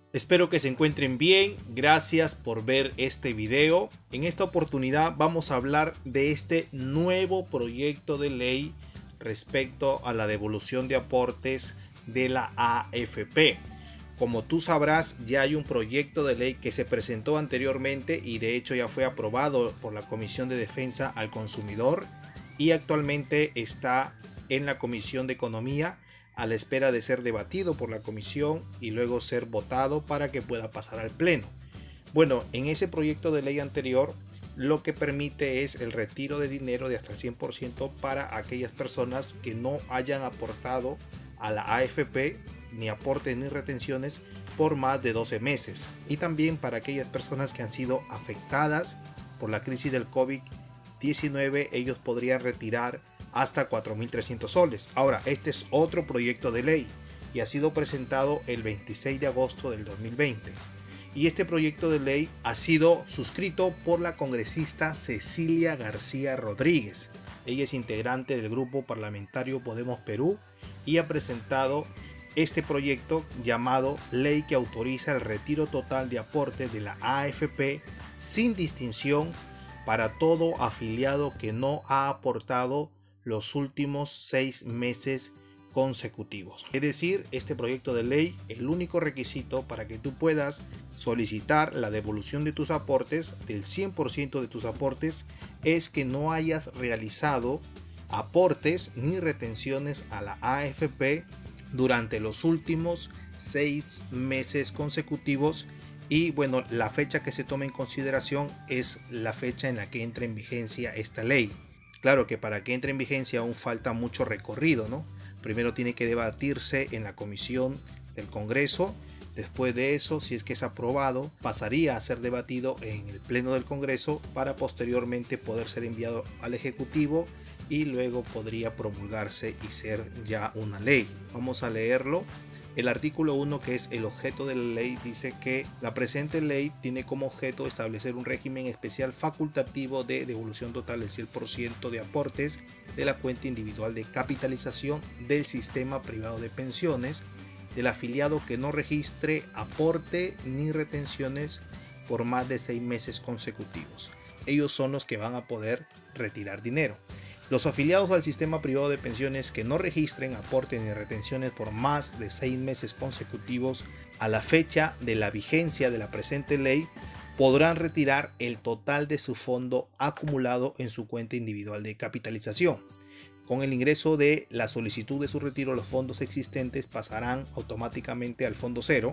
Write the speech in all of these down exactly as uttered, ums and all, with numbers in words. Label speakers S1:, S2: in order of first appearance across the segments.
S1: Espero que se encuentren bien, gracias por ver este video. En esta oportunidad vamos a hablar de este nuevo proyecto de ley respecto a la devolución de aportes de la A F P. Como tú sabrás, ya hay un proyecto de ley que se presentó anteriormente y de hecho ya fue aprobado por la Comisión de Defensa al Consumidor y actualmente está en la Comisión de Economía a la espera de ser debatido por la comisión y luego ser votado para que pueda pasar al pleno. Bueno, en ese proyecto de ley anterior lo que permite es el retiro de dinero de hasta el cien por ciento para aquellas personas que no hayan aportado a la A F P ni aportes ni retenciones por más de doce meses, y también para aquellas personas que han sido afectadas por la crisis del COVID diecinueve. Ellos podrían retirar hasta cuatro mil trescientos soles. Ahora, este es otro proyecto de ley y ha sido presentado el veintiséis de agosto del dos mil veinte. Y este proyecto de ley ha sido suscrito por la congresista Cecilia García Rodríguez. Ella es integrante del grupo parlamentario Podemos Perú y ha presentado este proyecto llamado Ley que autoriza el retiro total de aportes de la A F P sin distinción para todo afiliado que no ha aportado los últimos seis meses consecutivos. Es decir, este proyecto de ley, el único requisito para que tú puedas solicitar la devolución de tus aportes, del cien por ciento de tus aportes, es que no hayas realizado aportes ni retenciones a la A F P durante los últimos seis meses consecutivos. Y bueno, la fecha que se toma en consideración es la fecha en la que entra en vigencia esta ley. Claro que para que entre en vigencia aún falta mucho recorrido, ¿no? Primero tiene que debatirse en la comisión del Congreso. Después de eso, si es que es aprobado, pasaría a ser debatido en el Pleno del Congreso para posteriormente poder ser enviado al Ejecutivo y luego podría promulgarse y ser ya una ley. Vamos a leerlo. El artículo uno, que es el objeto de la ley, dice que la presente ley tiene como objeto establecer un régimen especial facultativo de devolución total del cien por ciento de aportes de la cuenta individual de capitalización del sistema privado de pensiones del afiliado que no registre aporte ni retenciones por más de seis meses consecutivos. Ellos son los que van a poder retirar dinero. Los afiliados al sistema privado de pensiones que no registren aportes ni retenciones por más de seis meses consecutivos a la fecha de la vigencia de la presente ley podrán retirar el total de su fondo acumulado en su cuenta individual de capitalización. Con el ingreso de la solicitud de su retiro, los fondos existentes pasarán automáticamente al fondo cero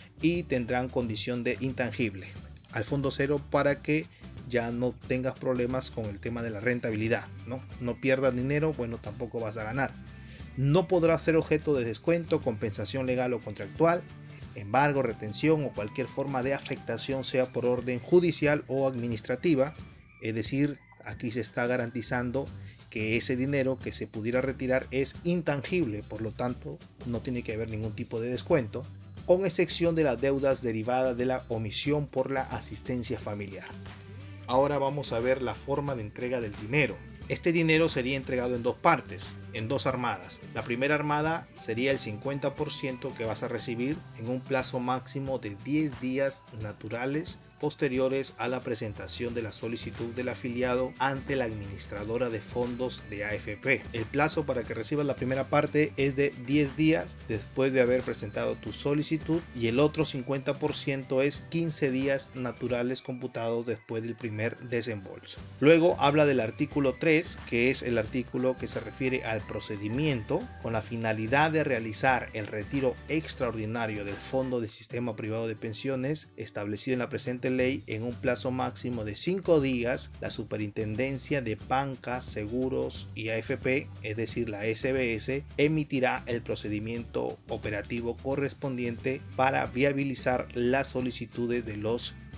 S1: y tendrán condición de intangible al fondo cero para que ya no tengas problemas con el tema de la rentabilidad, ¿no? No pierdas dinero, bueno, tampoco vas a ganar. No podrá ser objeto de descuento, compensación legal o contractual, embargo, retención o cualquier forma de afectación, sea por orden judicial o administrativa. Es decir, aquí se está garantizando que ese dinero que se pudiera retirar es intangible, por lo tanto no tiene que haber ningún tipo de descuento, con excepción de las deudas derivadas de la omisión por la asistencia familiar. Ahora vamos a ver la forma de entrega del dinero. Este dinero sería entregado en dos partes, en dos armadas. La primera armada sería el cincuenta por ciento que vas a recibir en un plazo máximo de diez días naturales posteriores a la presentación de la solicitud del afiliado ante la administradora de fondos de A F P. El plazo para que recibas la primera parte es de diez días después de haber presentado tu solicitud y el otro cincuenta por ciento es quince días naturales computados después del primer desembolso. Luego habla del artículo tres, que es el artículo que se refiere al procedimiento con la finalidad de realizar el retiro extraordinario del fondo del sistema privado de pensiones establecido en la presente ley en un plazo máximo de cinco días. La Superintendencia de Bancas, Seguros y A F P, es decir la S B S, emitirá el procedimiento operativo correspondiente para viabilizar las solicitudes de los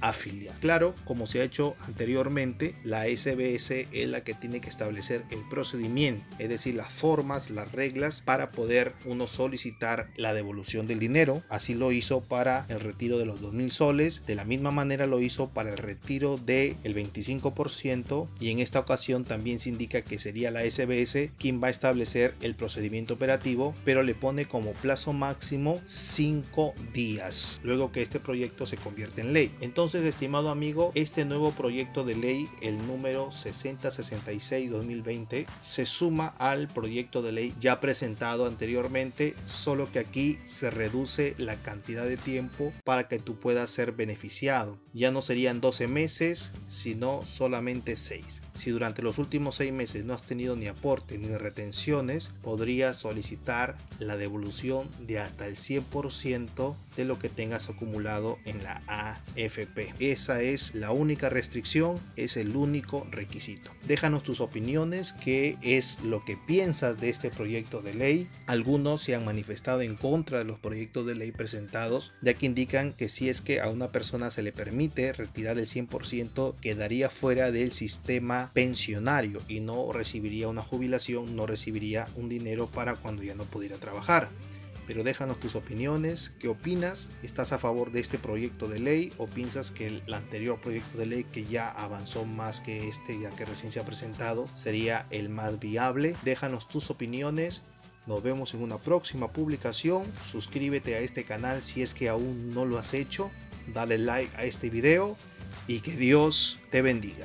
S1: afiliado. Claro, como se ha hecho anteriormente, la S B S es la que tiene que establecer el procedimiento, es decir, las formas, las reglas para poder uno solicitar la devolución del dinero. Así lo hizo para el retiro de los dos mil soles, de la misma manera lo hizo para el retiro del veinticinco por ciento, y en esta ocasión también se indica que sería la S B S quien va a establecer el procedimiento operativo, pero le pone como plazo máximo cinco días luego que este proyecto se convierte en ley. Entonces, estimado amigo, este nuevo proyecto de ley, el número sesenta sesenta y seis dos mil veinte, se suma al proyecto de ley ya presentado anteriormente, solo que aquí se reduce la cantidad de tiempo para que tú puedas ser beneficiado. Ya no serían doce meses, sino solamente seis. Si durante los últimos seis meses no has tenido ni aporte ni retenciones, podrías solicitar la devolución de hasta el cien por ciento de lo que tengas acumulado en la A F P. Esa es la única restricción, es el único requisito. Déjanos tus opiniones, qué es lo que piensas de este proyecto de ley. Algunos se han manifestado en contra de los proyectos de ley presentados, ya que indican que si es que a una persona se le permite retirar el cien por ciento, quedaría fuera del sistema pensionario y no recibiría una jubilación, no recibiría un dinero para cuando ya no pudiera trabajar. Pero déjanos tus opiniones, ¿qué opinas? ¿Estás a favor de este proyecto de ley o piensas que el anterior proyecto de ley, que ya avanzó más que este, ya que recién se ha presentado, sería el más viable? Déjanos tus opiniones. Nos vemos en una próxima publicación. Suscríbete a este canal si es que aún no lo has hecho. Dale like a este video y que Dios te bendiga.